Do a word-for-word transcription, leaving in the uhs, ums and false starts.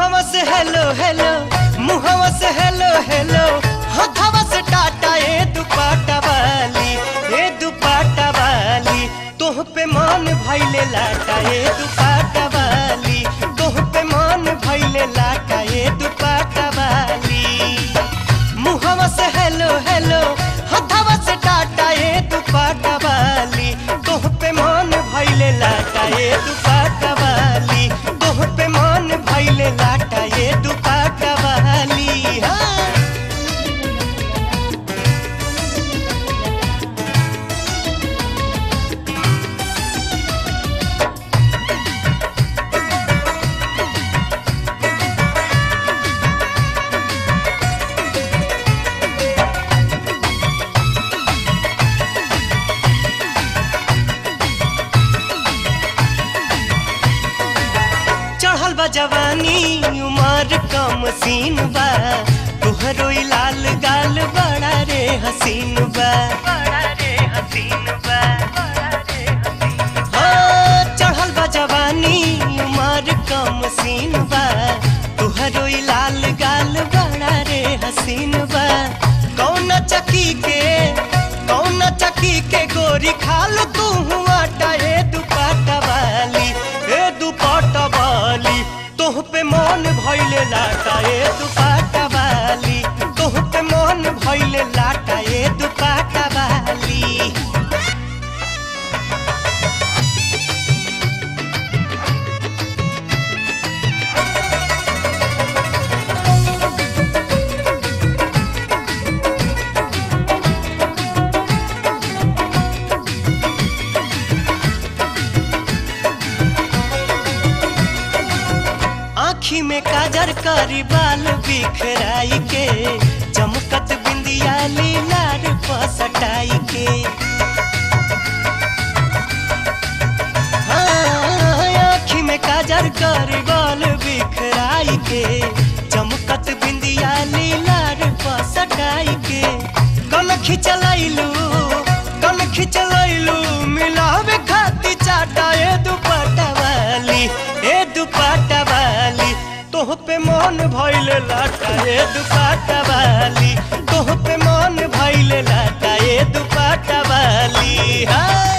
मुहवा से hello hello, मुहवा से हेलो हेलो, हथवा से टाटा ए दुपट्टा वाली, ए दुपट्टा वाली। तोह पे मन भइले लाटा ए दुपट्टा वाली, तोह पे मन भइले लाटा ए दुपट्टा वाली। मुहवा से हेलो हेलो, हथवा से टाटा ए दुपट्टा वाली, तोह पे मन भइले लाटा ए दुपट्टा वाली, तोह पे मन भइले लाटा ए दुपट्टा वाली। हाँ। चढ़ल बा जवानी उमर कम सीन बा, तुहरो लाल गाल बड़ा रे हसीन बा, बड़ा रे हसीन बा, बड़ा रे हसीन बा। हाँ, चढ़ल बा जवानी उमर कम सीन बा, तुहरो लाल गाल बड़ा रे हसीन बा। कौन चकी के कौन चकी के गोरी खाल तू आटा ए दुपट्टा वाली, ए दुपट्टा वाली। तोह पे मन भइले लाटा ए दुपट्टा वाली, तोह पे मन भइले लाटा ए दुपट्टा वाली। आँखी में काजर करी बाल बिखराई के, चमकत बिंदिया लीलार पसटाई के। हाँ, आँखी में काजर करी बाल बिखराई के, चमकत बिंदिया लीलार पसटाई के। कन खिंचलैलू कन खिंचलैलू, मिलावे खाती चाटा ए दुपट्टा वाली, ए दुपट्टा वाली। तोह पे मन भइले लाटा ए दुपट्टा वाली, तोह पे मन भइले लाटा ए दुपट्टा वाली। हाँ।